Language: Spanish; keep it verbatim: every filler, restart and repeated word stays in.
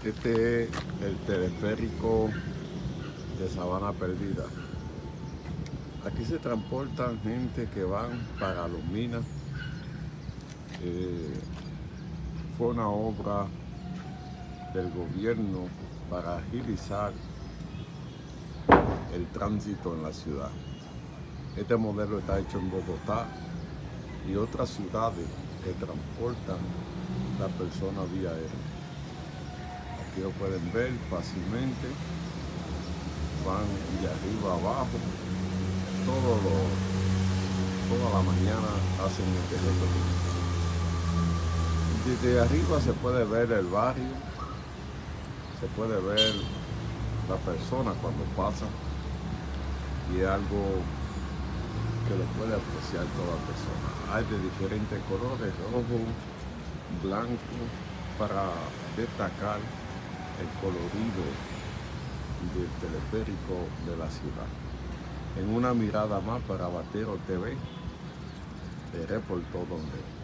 Este es el teleférico de Sabana Perdida. Aquí se transportan gente que van para Los Minas. Eh, fue una obra del gobierno para agilizar el tránsito en la ciudad. Este modelo está hecho en Bogotá y otras ciudades que transportan las personas vía aérea. Aquí lo pueden ver fácilmente. Van de arriba a abajo. Todo lo, toda la mañana hacen este recorrido. Desde arriba se puede ver el barrio, se puede ver la persona cuando pasa, y es algo que lo puede apreciar toda persona. Hay de diferentes colores, rojo, blanco, para destacar el colorido del teleférico de la ciudad. En una mirada más para Batero T V, te reportó donde.